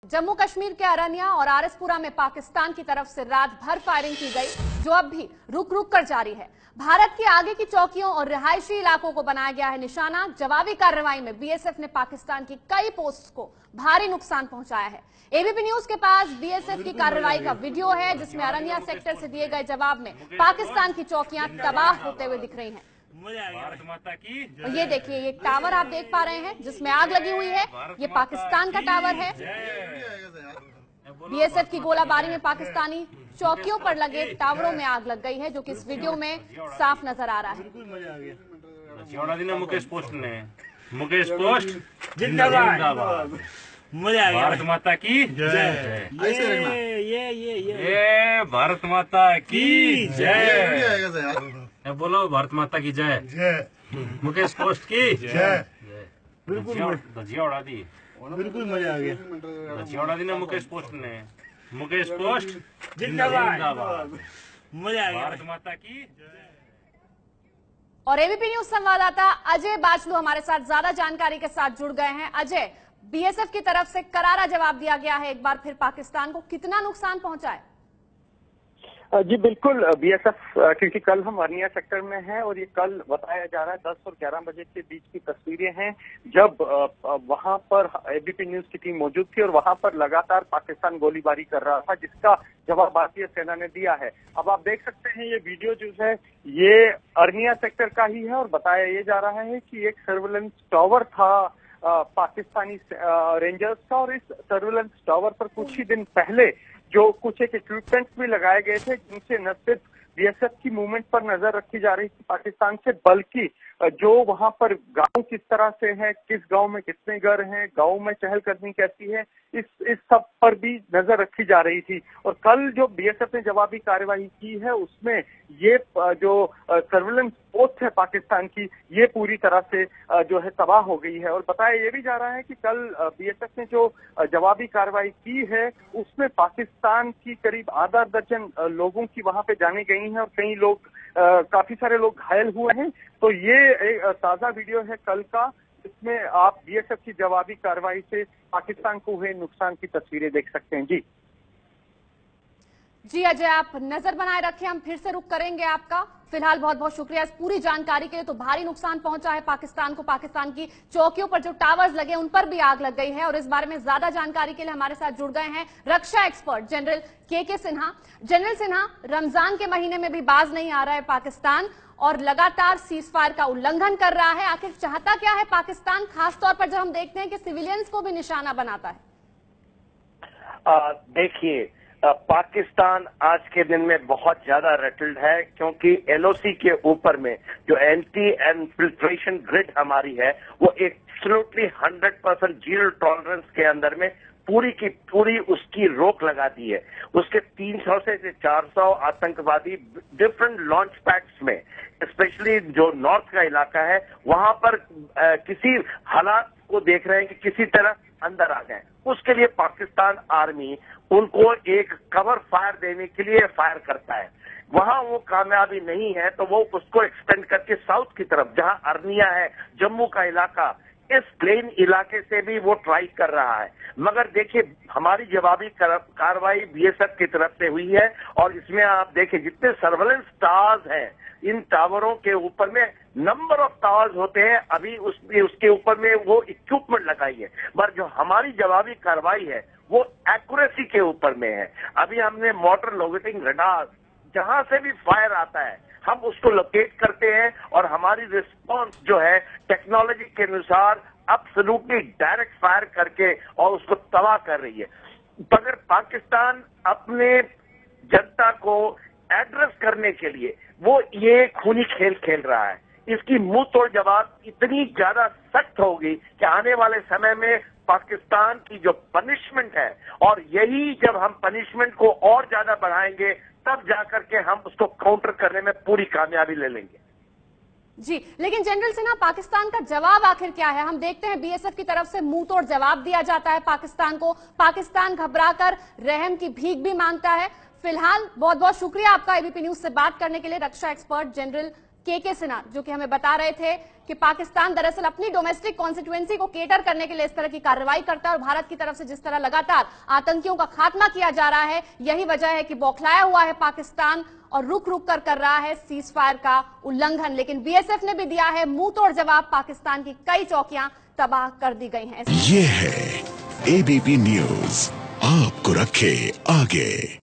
जम्मू कश्मीर के अरनिया और आरएसपुरा में पाकिस्तान की तरफ से रात भर फायरिंग की गई, जो अब भी रुक रुक कर जारी है। भारत की आगे की चौकियों और रिहायशी इलाकों को बनाया गया है निशाना। जवाबी कार्रवाई में बीएसएफ ने पाकिस्तान की कई पोस्ट को भारी नुकसान पहुंचाया है। एबीपी न्यूज के पास बीएसएफ की कार्रवाई का वीडियो है, जिसमें अरनिया सेक्टर से दिए गए जवाब में पाकिस्तान की चौकियां तबाह होते हुए दिख रही हैं। भारत माता की और ये देखिए, ये टावर आप देख पा रहे हैं जिसमें आग लगी हुई है, ये पाकिस्तान का टावर है। बीएसएफ की गोलाबारी में पाकिस्तानी चौकियों पर लगे टावरों में आग लग गई है, जो कि इस वीडियो में साफ नजर आ रहा है। मुकेश पोस्ट ने मुकेश पोस्ट जिंदाबाद। मजा आ गया। भारत माता की जय। ये भारत माता की जय। बोलो भारत माता की जय। मुकेश पोस्ट की जय। धजिया उड़ा दी, बिल्कुल मजा आ गया। धजिया उड़ा दी ना मुकेश पोस्ट ने। मुकेश पोस्ट जिंदाबाद। मजा आ गया। भारत माता की जय। और एबीपी न्यूज संवाददाता अजय बाचलू हमारे साथ ज्यादा जानकारी के साथ जुड़ गए हैं। अजय, बीएसएफ की तरफ से करारा जवाब दिया गया है एक बार फिर पाकिस्तान को, कितना नुकसान पहुंचा है? जी बिल्कुल, बीएसएफ क्योंकि कल हम अरनिया सेक्टर में हैं और ये कल बताया जा रहा है 10 और 11 बजे के बीच की तस्वीरें हैं, जब वहां पर एबीपी न्यूज की टीम मौजूद थी और वहां पर लगातार पाकिस्तान गोलीबारी कर रहा था, जिसका जवाब भारतीय सेना ने दिया है। अब आप देख सकते हैं ये वीडियो जो है ये अरनिया सेक्टर का ही है और बताया ये जा रहा है कि एक सर्विलेंस टावर था पाकिस्तानी रेंजर्स का, और इस सर्विलेंस टावर पर कुछ ही दिन पहले जो कुछ एक इक्विपमेंट्स भी लगाए गए थे, जिनसे न सिर्फ बीएसएफ की मूवमेंट पर नजर रखी जा रही थी पाकिस्तान से, बल्कि जो वहां पर गांव किस तरह से है, किस गांव में कितने घर हैं, गांव में चहलकदमी कैसी है, इस सब पर भी नजर रखी जा रही थी। और कल जो बीएसएफ ने जवाबी कार्रवाई की है उसमें ये जो सर्विलेंस पोस्ट है पाकिस्तान की, ये पूरी तरह से जो है तबाह हो गई है। और बताया ये भी जा रहा है कि कल बीएसएफ ने जो जवाबी कार्रवाई की है उसमें पाकिस्तान की करीब आधा दर्जन लोगों की वहां पे जाने गई हैं और कई लोग काफी सारे लोग घायल हुए हैं। तो ये एक ताजा वीडियो है कल का, इसमें आप बीएसएफ की जवाबी कार्रवाई से पाकिस्तान को हुए नुकसान की तस्वीरें देख सकते हैं। जी अजय, आप नजर बनाए रखें, हम फिर से रुक करेंगे आपका। फिलहाल बहुत बहुत शुक्रिया इस पूरी जानकारी के लिए। तो भारी नुकसान पहुंचा है पाकिस्तान को, पाकिस्तान की चौकियों पर जो टावर्स लगे उन पर भी आग लग गई है। और इस बारे में ज्यादा जानकारी के लिए हमारे साथ जुड़ गए हैं रक्षा एक्सपर्ट जनरल के सिन्हा। जनरल सिन्हा, रमजान के महीने में भी बाज नहीं आ रहा है पाकिस्तान और लगातार सीज फायर का उल्लंघन कर रहा है। आखिर चाहता क्या है पाकिस्तान, खासतौर पर जब हम देखते हैं कि सिविलियंस को भी निशाना बनाता है? देखिए, पाकिस्तान आज के दिन में बहुत ज्यादा रटल्ड है, क्योंकि एलओसी के ऊपर में जो एंटी इन्फिल्ट्रेशन ग्रिड हमारी है वो एब्सोल्युटली 100% जीरो टॉलरेंस के अंदर में पूरी की पूरी उसकी रोक लगा दी है। उसके 300 से 400 आतंकवादी डिफरेंट लॉन्च पैड्स में, स्पेशली जो नॉर्थ का इलाका है वहां पर किसी हालात को देख रहे हैं कि किसी तरह अंदर आ गए। उसके लिए पाकिस्तान आर्मी उनको एक कवर फायर देने के लिए फायर करता है। वहां वो कामयाबी नहीं है तो वो उसको एक्सटेंड करके साउथ की तरफ, जहां अरनिया है, जम्मू का इलाका, इस प्लेन इलाके से भी वो ट्राई कर रहा है। मगर देखिए, हमारी जवाबी कार्रवाई बीएसएफ की तरफ से हुई है और इसमें आप देखिए जितने सर्वेलेंस टावर्स हैं, इन टावरों के ऊपर में नंबर ऑफ टावर्स होते हैं, अभी उसके ऊपर में वो इक्विपमेंट लगाई है। पर जो हमारी जवाबी कार्रवाई है वो एक्यूरेसी के ऊपर में है। अभी हमने मोटर लोकेटिंग रडार, जहां से भी फायर आता है हम उसको लोकेट करते हैं और हमारी रिस्पांस जो है टेक्नोलॉजी के अनुसार एब्सोल्युटली डायरेक्ट फायर करके और उसको तबाह कर रही है। मगर पाकिस्तान अपने जनता को एड्रेस करने के लिए वो ये खूनी खेल खेल रहा है। इसकी मुंह तोड़ जवाब इतनी ज्यादा सख्त होगी कि आने वाले समय में पाकिस्तान की जो पनिशमेंट है, और यही जब हम पनिशमेंट को और ज्यादा बढ़ाएंगे तब जाकर के हम उसको काउंटर करने में पूरी कामयाबी ले लेंगे। जी, लेकिन जनरल सिन्हा, पाकिस्तान का जवाब आखिर क्या है? हम देखते हैं बीएसएफ की तरफ से मुंह तोड़ जवाब दिया जाता है पाकिस्तान को। पाकिस्तान घबराकर रहम की भीख भी मांगता है। फिलहाल बहुत बहुत शुक्रिया आपका एबीपी न्यूज से बात करने के लिए, रक्षा एक्सपर्ट जनरल के सिन्हा, जो कि हमें बता रहे थे कि पाकिस्तान दरअसल अपनी डोमेस्टिक कॉन्स्टिट्यूएंसी को केटर करने के लिए इस तरह की कार्रवाई करता है और भारत की तरफ से जिस तरह लगातार आतंकियों का खात्मा किया जा रहा है, यही वजह है कि बौखलाया हुआ है पाकिस्तान और रुक रुक कर रहा है सीज फायर का उल्लंघन। लेकिन बीएसएफ ने भी दिया है मुंह तोड़ जवाब, पाकिस्तान की कई चौकियां तबाह कर दी गई हैं। ये है एबीपी न्यूज, आपको रखे आगे।